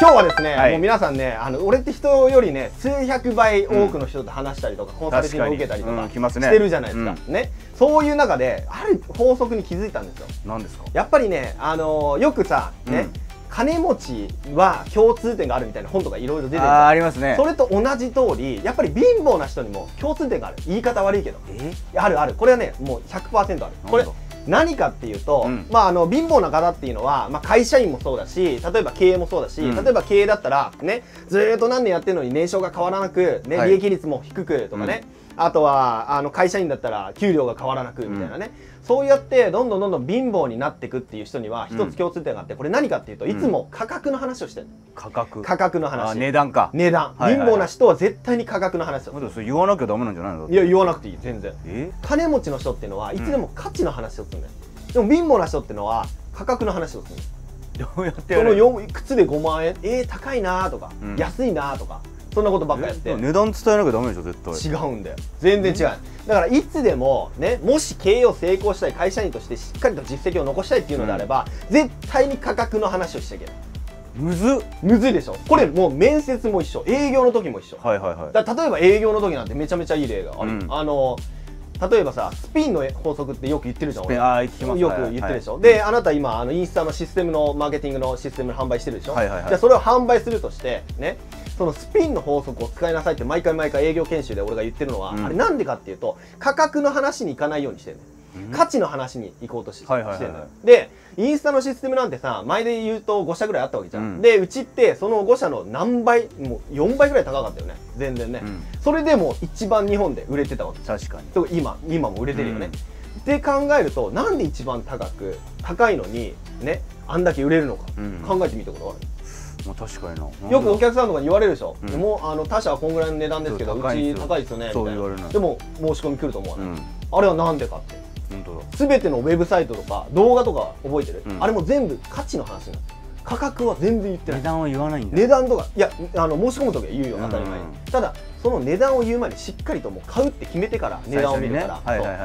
今日はですね、 はい、 もう皆さんね、俺って人よりね、数百倍多くの人と話したりとか、コンサルティングを受けたりとかしてるじゃないですか。ね、そういう中で、ある法則に気づいたんですよ。 何ですか？ やっぱりね、よくさ、ね、金持ちは共通点があるみたいな本とかいろいろ出てる。 ありますね。 それと同じ通り、やっぱり貧乏な人にも共通点がある。言い方悪いけど。あるある。これはね、もう 100% ある。これ何かっていうと、貧乏な方っていうのは、会社員もそうだし、例えば経営もそうだし、例えば経営だったら、ね、ずーっと何年やってるのに年商が変わらなく、ね、利益率も低くとかね、あとは、会社員だったら給料が変わらなくみたいなね、そうやってどんどん貧乏になっていくっていう人には一つ共通点があって、これ何かっていうと、いつも価格の話をしてる。価格の話。 値段か。 値段。貧乏な人は絶対に価格の話をする。 それ言わなきゃダメなんじゃないの？ いや、言わなくていい、全然。金持ちの人っていうのはいつでも価値の話をするんだよ。でも貧乏な人っていうのは価格の話をする。 どうやってやる？ その靴で5万円、高いなとか、安いなとか、そんなことばっかやって。 値段伝えなきゃダメでしょ、絶対。 違うんだよ。全然違う。だからいつでもね、もし経営を成功したい、会社員としてしっかりと実績を残したいっていうのであれば、絶対に価格の話をしちゃいけない。むずいでしょ。これもう面接も一緒、営業の時も一緒。例えば営業の時なんてめちゃめちゃいい例がある。例えばさ、スピンの法則ってよく言ってるじゃん。よく言ってるでしょ。で、あなた今インスタのシステムのマーケティングのシステム販売してるでしょ。じゃあそれを販売するとしてね、そのスピンの法則を使いなさいって毎回営業研修で俺が言ってるのは、あれなんでかっていうと、価格の話に行かないようにしてるね。価値の話に行こうとしてるのよ。で、インスタのシステムなんてさ、前で言うと5社ぐらいあったわけじゃん。で、うちってその5社の何倍、もう4倍ぐらい高かったよね。全然ね。それでも一番日本で売れてたわけ。確かに。今も売れてるよね。って考えると、なんで一番高いのに、ね、あんだけ売れるのか、考えてみたことある？ 確かにな。 よくお客さんとかに言われるでしょ。もう他社はこんぐらいの値段ですけど、うち高いですよねみたいな。でも申し込み来ると思わない。あれはなんでかって。全てのウェブサイトとか動画とか覚えてる？あれも全部価値の話になってる。価格は全然言ってない。 値段は言わないんだ。 値段とか、いや、申し込む時は言うよ、当たり前に。ただ、その値段を言う前にしっかりともう買うって決めてから値段を見るから、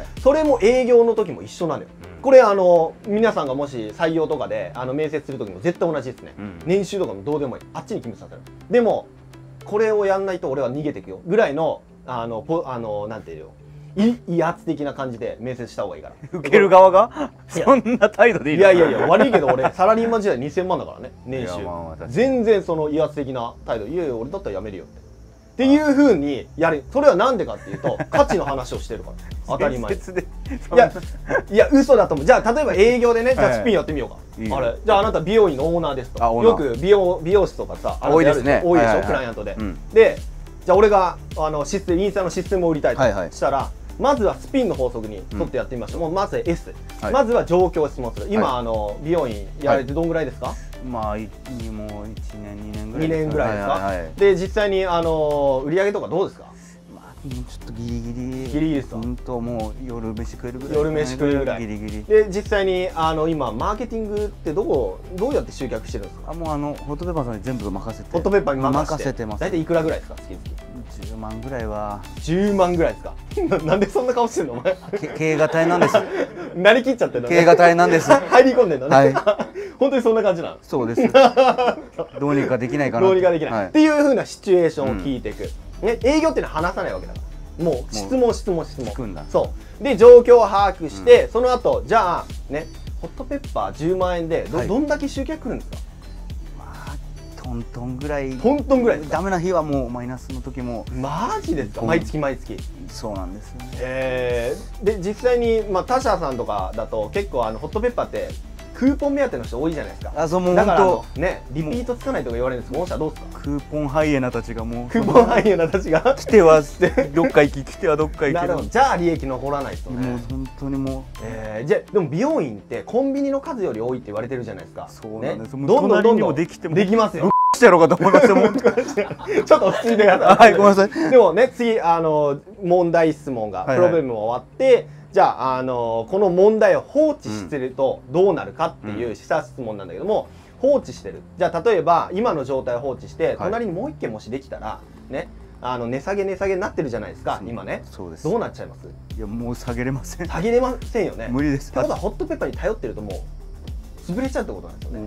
それも営業の時も一緒なのよ。これ皆さんがもし採用とかで面接する時も絶対同じですね。年収とかもどうでもいい。あっちに決めさせる。でも、これをやんないと俺は逃げていくよ。ぐらいの、なんていうよ。威圧的な感じで面接した方がいいから。 受ける側がそんな態度でいいの？ いや悪いけど俺サラリーマン時代2000万だからね、年収。全然その威圧的な態度、いや俺だったらやめるよっていうふうにやる。それはなんでかっていうと、価値の話をしてるから当たり前。いや嘘だと思う。じゃあ例えば営業でね、じゃあスピンやってみようか。じゃああなた美容院のオーナーですと。よく美容室とかさ、 多いですね。 多いでしょ、クライアントで。で、じゃあ俺がインスタのシステムを売りたいとしたら、まずはスピンの法則に沿ってやってみましょう。まず S。まずは状況を質問する。今美容院やられてどんぐらいですか？ まあもう1年2年ぐらい。 2年ぐらいですか？で実際に売り上げとかどうですか？ ちょっとギリギリですか？ もう夜飯食えるぐらい。 夜飯食えるぐらい。 ギリギリ。 で実際に今マーケティングってどうやって集客してるんですか？ もうホットペッパーさんに全部任せて。 ホットペッパーに任せてます。 大体いくらぐらいですか？月々。 10万ぐらいは。 10万ぐらいですか？なんでそんな顔してるのお前？ 経営が大変なんです。 なりきっちゃってるのね。 経営が大変なんです。 入り込んでるのね。本当にそんな感じなの？ そうです。どうにかできないかな。 どうにかできない。っていう風なシチュエーションを聞いていく。ね、営業っていうのは話さないわけだから。もう質問。 聞くんだ。 そう。で状況を把握して、その後じゃあね、ホットペッパー10万円でどんだけ集客来るんですか？ トントンぐらい。 トントンぐらい。 ダメな日はもうマイナスの時も。 マジですか？毎月。 そうなんですよね。 で実際に他社さんとかだと結構ホットペッパーってクーポン目当ての人多いじゃないですか。だからね、リピートつかないとか言われるんですけど、御社どうですか？ クーポンハイエナたちがもう。 クーポンハイエナたちが来てはどっか行き、来てはどっか行き。 じゃあ利益残らないとね。 もう本当にもう。じゃでも美容院ってコンビニの数より多いって言われてるじゃないですか。 そうなんです。 どんどんできますよ。 してやろうかと思いました。 ちょっと落ち着いてください。 はい、ごめんなさい。 でもね、次問題質問がプロブレム終わって、じゃあこの問題を放置してるとどうなるかっていう示唆質問なんだけども、放置してる。じゃあ例えば今の状態を放置して隣にもう一件もしできたらね、値下げになってるじゃないですか今ね。 そうです。 どうなっちゃいます？ いやもう下げれません。 下げれませんよね。 無理です。 ってことはホットペッパーに頼ってるともう潰れちゃうってことなんですよね。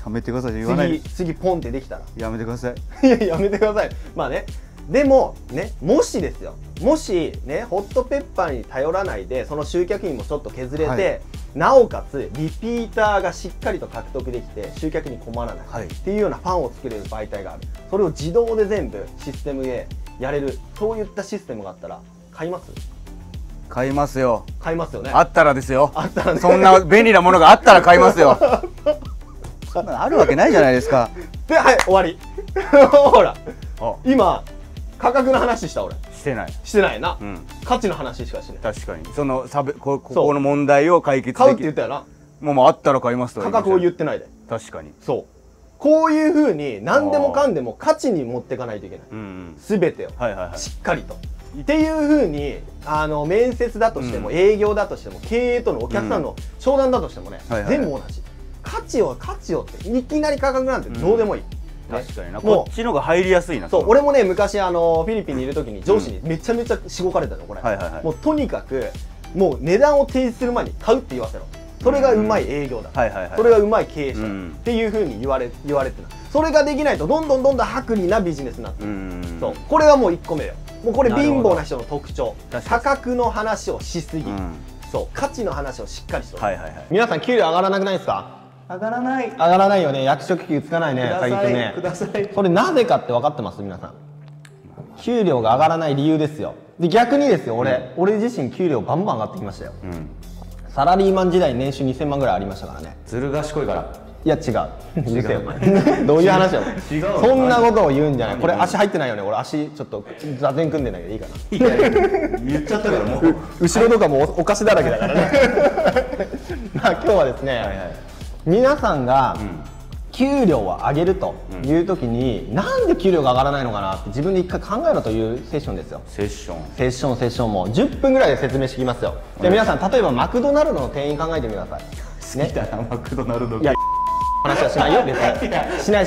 やめてください、言わないで。 次ポンってできたらやめてください。 いややめてください。まあね、でもね、もしですよ、もしねホットペッパーに頼らないでその集客員もちょっと削れて、 はい、 なおかつリピーターがしっかりと獲得できて集客に困らない、 はい、 っていうようなファンを作れる媒体がある。それを自動で全部システムでやれる、そういったシステムがあったら買います？ 買いますよ。 買いますよね。 あったらですよ。 あったらね。 そんな便利なものがあったら買いますよ。そんなのあるわけないじゃないですか。 で、はい、終わり。ほら、今価格の話した俺。 してない。 してないな。 うん、 価値の話しかしてない。 確かに。そのここの問題を解決できる。 買うって言ったよな。 もうあったら買いますと。 価格を言ってないで。 確かに。 そう。こういう風に何でもかんでも価値に持っていかないといけない。すべてをしっかりと。っていう風に面接だとしても営業だとしても経営とのお客さんの商談だとしてもね、全部同じ。価値をっていきなり価格なんてどうでもいい。 確かにな。こっちのが入りやすいな。 そう、俺もね昔フィリピンにいる時に上司にめちゃめちゃしごかれたのこれ。もうとにかくもう値段を提示する前に買うって言わせろ。それがうまい営業だ。それがうまい経営者っていう風に言われてた。それができないとどんどん薄利なビジネスになってる。そう、これはもう1個目よ。もうこれ貧乏な人の特徴。価格の話をしすぎ。そう、価値の話をしっかりしとる。皆さん給料上がらなくないですか？ 上がらない。 上がらないよね。役職給つかないね。最近ね。それなぜかって分かってます？皆さん。給料が上がらない理由ですよ。で逆にですよ、俺自身給料バンバン上がってきましたよ。サラリーマン時代年収2000万ぐらいありましたからね。 ずる賢いから。 いや違う。うるせえよお前。どういう話やお前。そんなことを言うんじゃない。これ足入ってないよね。俺足ちょっと座禅組んでないけどいいかな。 言っちゃったからもう後ろとかもお菓子だらけだからね。まあ今日はですね、皆さんが給料を上げるという時になんで給料が上がらないのかなって自分で一回考えろというセッションですよ。セッションも10分ぐらいで説明してきますよ。で皆さん例えばマクドナルドの店員考えてみてください。 好きだなマクドナルド。 いや話はしないよ別に。しない。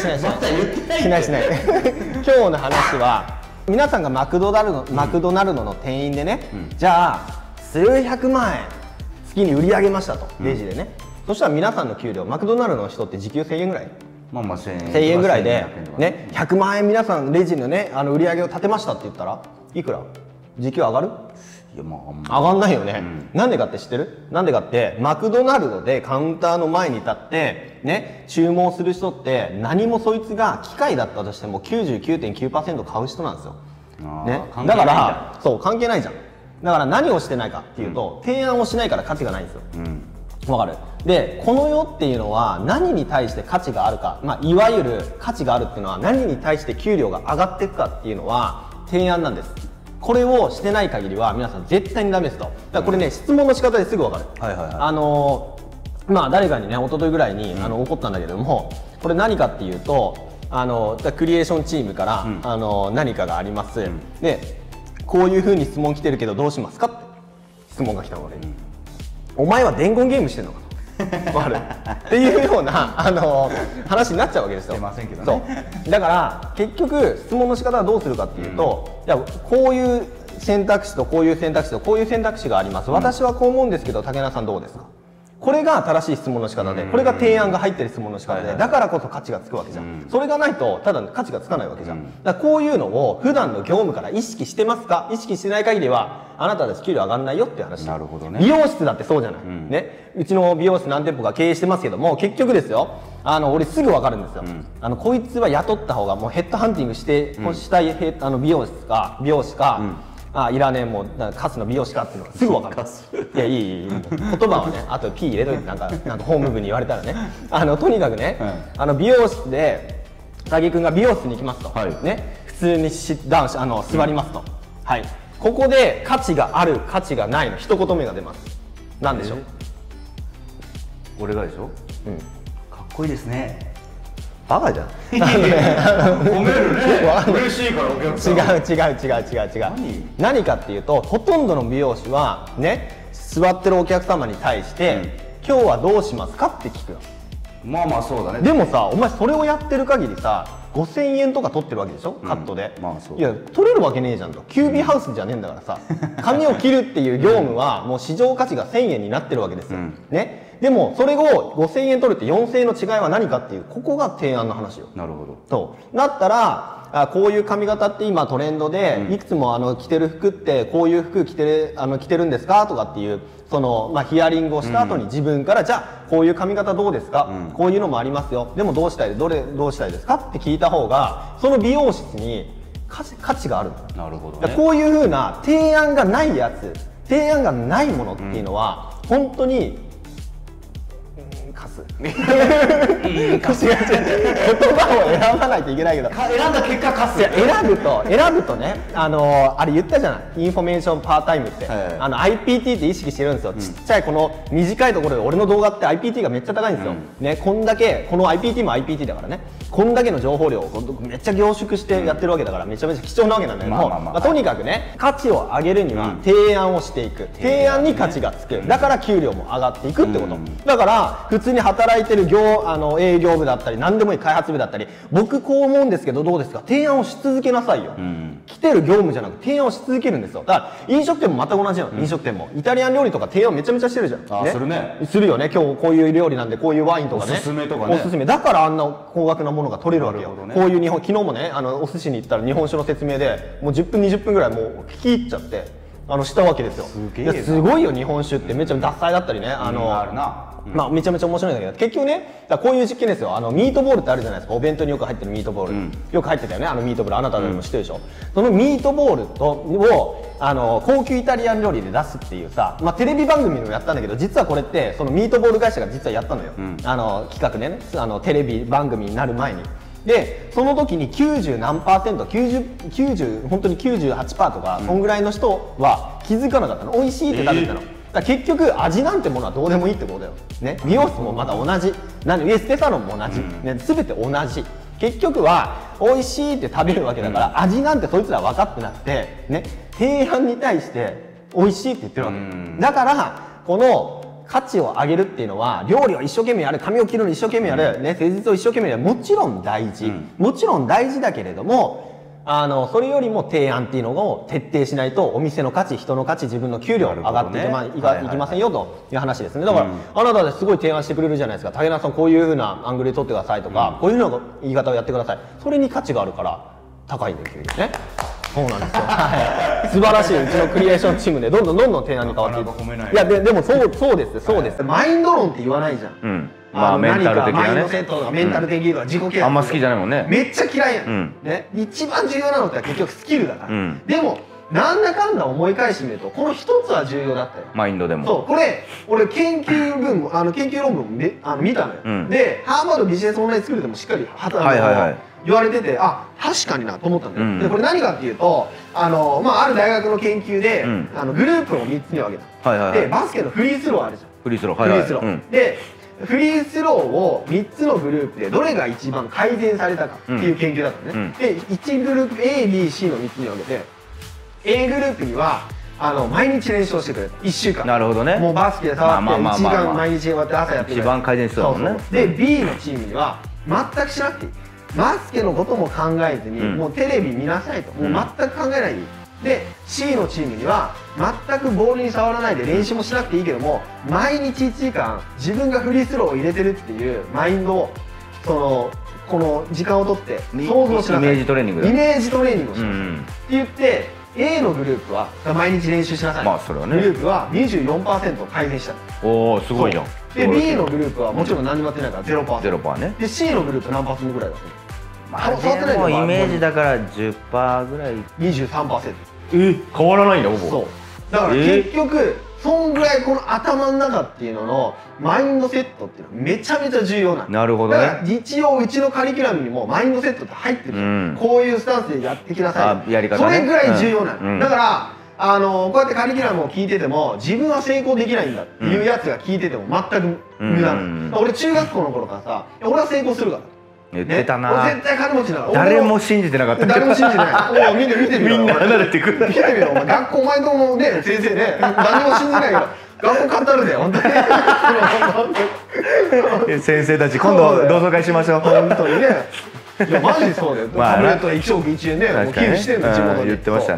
今日の話は皆さんがマクドナルドの店員でね、じゃあ数百万円月に売り上げましたとレジでね。そしたら皆さんの給料マクドナルドの人って時給1000円ぐらい、 まあ1000 円ぐらいでね、100万円皆さんレジのね売り上げを立てましたって言ったらいくら時給上がる？ いやまあ上がんないよね。なんでかって知ってる？なんでかってマクドナルドでカウンターの前に立ってね注文する人って何もそいつが機械だったとしても 99.9% 買う人なんですよ。ね、だからそう関係ないじゃん。だから何をしてないかっていうと、提案をしないから価値がないんですよ。わかる？でこの世っていうのは何に対して価値があるか、いわゆる価値があるっていうのは何に対して給料が上がっていくかっていうのは提案なんです。これをしてない限りは皆さん絶対にダメですと。だからこれね、質問の仕方ですぐ分かる。誰かにね一昨日ぐらいに怒ったんだけども、これ何かっていうとクリエーションチームから、何かがあります、でこういうふうに質問来てるけどどうしますかって質問が来たの俺に、お前は伝言ゲームしてんのかとっていうような話になっちゃうわけですよ。そうだから結局質問の仕方はどうするかっていうと、いやこういう選択肢とこういう選択肢とこういう選択肢があります、私はこう思うんですけど竹中さんどうですか。これが正しい質問の仕方で、これが提案が入ってる質問の仕方で、だからこそ価値がつくわけじゃん。それがないとただ価値がつかないわけじゃん。だからこういうのを普段の業務から意識してますか？意識してない限りはあなたたち給料上がんないよっていう話。なるほどね。美容室だってそうじゃない、ね、うちの美容室何店舗か経営してますけども、結局ですよ俺すぐ分かるんですよ。こいつは雇った方がもうヘッドハンティングしてしたい美容師か、いらねえもうカスの美容師かっていうのがすぐ分かる。いやいい言葉はねあと P 入れといてなんかホーム部に言われたらねとにかくね、美容室で武君が美容室に行きますと、ね、普通に座りますと、ここで価値がある価値がないの一言目が出ます。何でしょう？ 俺がでしょ？かっこいいですね。 バカじゃん。 褒めるね。嬉しいからお客さん。 違う。何かっていうと、ほとんどの美容師はね、座ってるお客様に対して、今日はどうしますかって聞くの。 まあまあそうだね。 でもさ、お前それをやってる限りさ、5000円とか取ってるわけでしょ、カットで。いや取れるわけねえじゃんと。キュービーハウスじゃねえんだからさ、髪を切るっていう業務はもう市場価値が1000円になってるわけですよ。ね。 でもそれを5000円取るって4000円の違いは何かっていう、ここが提案の話よ。 なるほど。 そうだったらこういう髪型って今トレンドで、いくつも着てる服ってこういう服着てるんですかとかっていうその、ヒアリングをした後に自分から、じゃあこういう髪型どうですか、こういうのもありますよ、でもどうしたいですかって聞いた方がその美容室に価値がある。 なるほどね。 こういう風な提案がないやつ、提案がないものっていうのは、本当にカス。言葉を選ばないといけないけど、 選んだ結果カス。 選ぶとね、あれ言ったじゃない、インフォメーションパータイムって、IPT って意識してるんですよ。ちっちゃいこの短いところで俺の動画って IPT がめっちゃ高いんですよ。ね、こんだけこの IPT も IPT だからね、こんだけの情報量をめっちゃ凝縮してやってるわけだから、めちゃめちゃ貴重なわけなんだけども、とにかくね、価値を上げるには提案をしていく、提案に価値がつく、だから給料も上がっていくってこと。だから普通に働いてる営業部だったり何でもいい開発部だったり、僕こう思うんですけどどうですか、提案をし続けなさいよ。来てる業務じゃなく提案をし続けるんですよ。だから飲食店もまた同じなの。飲食店もイタリアン料理とか提案めちゃめちゃしてるじゃん。 するね。 するよね。今日こういう料理なんでこういうワインとかね、 おすすめとかね、 おすすめだからあんな高額なものが取れるわけよ。こういう昨日もね、お寿司に行ったら日本酒の説明でもう10分20分ぐらいもう聞き入っちゃってしたわけですよ。すごいよ、日本酒ってめっちゃ獺祭だったりね、あるな。めちゃめちゃ面白いんだけど、結局ね、こういう実験ですよ。ミートボールってあるじゃないですか。お弁当によく入ってるミートボール、よく入ってたよね、ミートボール。あなたでも知ってるでしょ。そのミートボールを高級イタリアン料理で出すっていうさ、テレビ番組もやったんだけど、実はこれってそのミートボール会社が実はやったのよ、企画でね、テレビ番組になる前に。でその時に90何パーセント、90本当に 98% とかそんぐらいの人は気づかなかったの。美味しいって食べてたの。だ結局味なんてものはどうでもいいってことだよ、ね、美容室もまた同じ、エステサロンも同じ、全て同じ。結局は美味しいって食べるわけだから、味なんてそいつら分かってなくて、ね、提案に対して美味しいって言ってるわけ。だからこの価値を上げるっていうのは、料理を一生懸命やる、髪を切るの一生懸命やる、ね、施術を一生懸命やる、もちろん大事、もちろん大事だけれども、それよりも提案っていうのを徹底しないと、お店の価値、人の価値、自分の給料上がっていきませんよという話ですね。だから、あなたですごい提案してくれるじゃないですか。竹中さんこういうふうなアングルで撮ってくださいとか、こういうふうな言い方をやってください。それに価値があるから高いんですよね。そうなんですよ。素晴らしい。うちのクリエーションチームでどんどん提案に変わっていく。いやでもそうです。マインド論って言わないじゃん。 メンタル的なね。 マインドセットとかメンタル的とか自己啓発。 あんま好きじゃないもんね。 めっちゃ嫌いやん。ね、一番重要なのって結局スキルだから。でもなんだかんだ思い返してみるとこの一つは重要だったよ。 マインドでも。 そう、これ俺研究論文も見たのよ。でハーバードビジネスオンラインスクールでもしっかり言われてて、あ、確かになと思ったんだよ。でこれ何かっていうと、ある大学の研究でグループを3つに分けた。でバスケのフリースローあるじゃん。フリースローでフリースローを3つのグループでどれが一番改善されたかっていう研究だったね。で1グループ A、B、C の3つに分けて、 A グループには毎日練習をしてくれる。1週間。なるほどね。もうバスケで触って1時間毎日終わって朝やってくれる。一番改善してたもんね。で B のチームには全くしなくていい。バスケのことも考えずに、もうテレビ見なさいと、もう全く考えないでいい。で C のチームには全くボールに触らないで練習もしなくていいけども、毎日1時間自分がフリースローを入れてるっていうマインドをこの時間をとって想像しなさい。イメージトレーニングだ。イメージトレーニングをしなさいって言って、A のグループは毎日練習しなさい、グループは 24% 改善した。おお、すごいじゃん。で B のグループはもちろん何もやってないから 0%。ね。で C のグループ何%ぐらいだと思う？でもイメージだから 10% ぐらい。 23%。変わらないんだほぼ。そうだから結局そんぐらいこの頭の中っていうののマインドセットっていうのはめちゃめちゃ重要なん。なるほどね。だから一応うちのカリキュラムにもマインドセットって入ってる。こういうスタンスでやってきなさい。やり方ね。それぐらい重要なの。だからこうやってカリキュラムを聞いてても自分は成功できないんだっていうやつが聞いてても全く無駄なの。俺中学校の頃からさ、俺は成功するから言ってたな。俺絶対金持ちだから。誰も信じてなかった。誰も信じてない。お見てみろ。みんな離れてくる。見てみろ。お前学校お前ともね先生ね何も信じないから学校語るで本当に。先生たち今度同窓会しましょう。本当にね。いやマジそうだよ。タブレット1億1円で寄付してんの地元に。言ってましたね。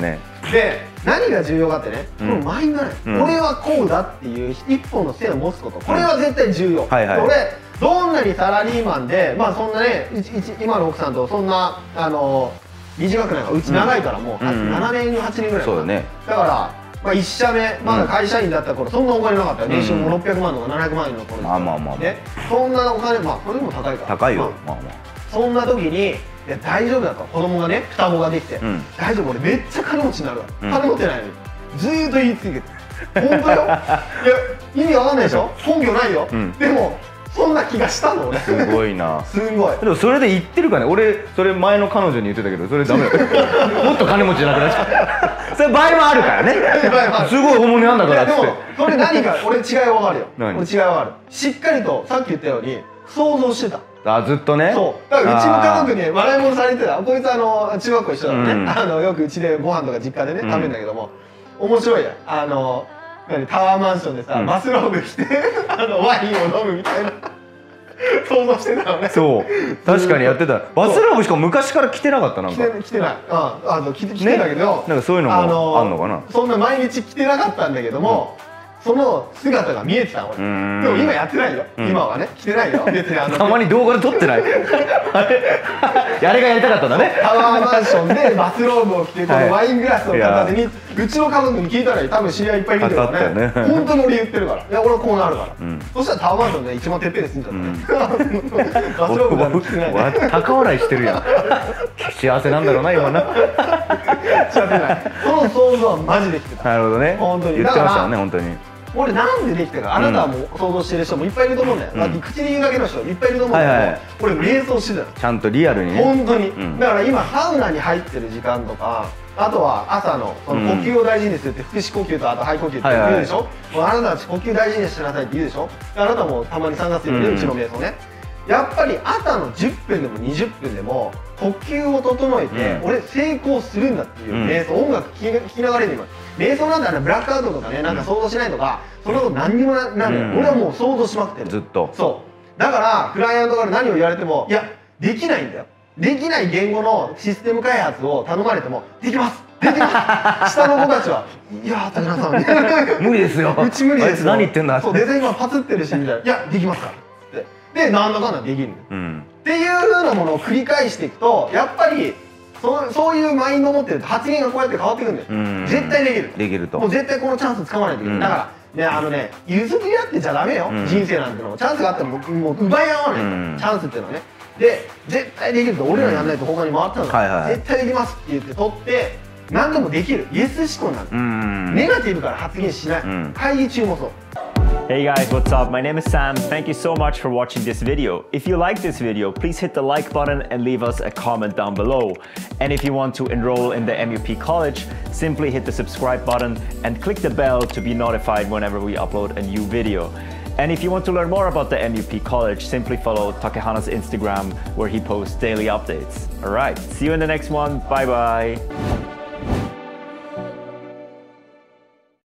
で何が重要かってね、このマインドね、 うん俺はこうだっていう一本の線を持つこと、これは絶対重要。 はいはい俺どんなにサラリーマンで、まあそんなね、今の奥さんとそんな短くないから、うち長いからもう7年8年ぐらい。 そうだね。 だからまあ1社目まだ会社員だった頃そんなお金なかったよ。年収も600万とか700万円の頃。 まあまあまあね、そんなお金、まあそれでも高いから。 高いよ。まあまあ。 そんな時にいや大丈夫だと、子供がね双子ができて、大丈夫俺めっちゃ金持ちになるわ、金持ってないのにずーっと言い続けて本当よ。いや意味わかんないでしょ、根拠ないよ、でもそんな気がしたの俺。 すごいな。 すごい。 でもそれで言ってるかね。俺それ前の彼女に言ってたけど、それダメだよ。もっと金持ちじゃなくなっちゃう。それ場合もあるからね。すごい本物なんだからっつって。 でもそれ何か俺違いわかるよ。 何？ 俺違いわかる。しっかりとさっき言ったように想像してた。 あ、ずっとね。 そうだからうちの家族に笑い物されてた。こいつ中学校一緒だからね、よくうちでご飯とか実家でね食べるんだけども、面白いやタワーマンションでさ、バスローブ着てワインを飲むみたいな想像してたのね。 そう確かにやってた。バスローブしかも昔から着てなかった。なんか着てない。着てたけど、 なんかそういうのもあんのかな。 そんな毎日着てなかったんだけども、その姿が見えてたの俺。でも今やってないよ。今はね着てないよ別に。 たまに動画で撮ってない。あれがやりたかったんだね。 タワーマンションでバスローブを着てこのワイングラスを片手に、うちの家族に聞いたら多分知り合いいっぱいいるけどね、本当に俺言ってるから、いや俺はこうなるから、そしたらタワーマンションね一番てっぺんで住んじゃったね。バスローブなんて着てないね。 高笑いしてるやん。幸せなんだろうな今な。 幸せない。その想像はマジできてた。 なるほどね。 本当に言ってましたよね本当に。 俺なんでできたか、あなたはもう想像してる人もいっぱいいると思うんだよ。だって口で言うだけの人いっぱいいると思うんだけど、俺瞑想してたの。 ちゃんとリアルにね。 本当に。だから今サウナに入ってる時間とか、あとは朝のその呼吸を大事にするって腹式呼吸とあと肺呼吸って言うでしょ。もうあなたたち呼吸大事にしなさいって言うでしょ。あなたもたまに参加するよね、うちの瞑想ね。やっぱり朝の10分でも20分でも呼吸を整えて、俺成功するんだっていう瞑想、音楽聴きながらで今瞑想なんてブラックアウトとかね、なんか想像しないとかそんなこと何にもなんだよ。俺はもう想像しまくってるずっと。そうだからクライアントから何を言われてもいやできないんだよ。できない言語のシステム開発を頼まれてもできますできます下の子たちはいや武田さんみたいな無理ですよ、 うち無理ですよ、 何言ってんだって、 そうデザイン今パツってるしみたいな、いやできますからってでなんだかんだできるっていう風なものを繰り返していくとやっぱりそういうマインドを持ってると発言がこうやって変わってくるんだよ。絶対できる。 できると。 もう絶対このチャンス掴まないといけない。だからね譲り合ってちゃダメよ。人生なんてのもチャンスがあってももう奪い合わない。チャンスっていうのはね。で絶対できると俺らやんないと他に回ったの。絶対できますって言って取って何でもできる。イエス思考なんだ。ネガティブから発言しない。会議中もそう。 Hey guys, what's up? My name is Sam. Thank you so much for watching this video. If you like this video, please hit the like button and leave us a comment down below. And if you want to enroll in the MUP College, simply hit the subscribe button and click the bell to be notified whenever we upload a new video. And if you want to learn more about the MUP College, simply follow Takehana's Instagram where he posts daily updates. Alright, see you in the next one. Bye bye.